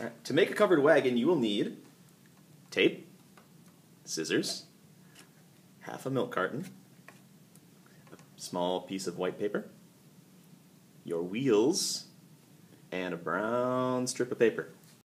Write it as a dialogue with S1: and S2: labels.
S1: Right. To make a covered wagon, you will need tape, scissors, half a milk carton, a small piece of white paper, your wheels, and a brown strip of paper.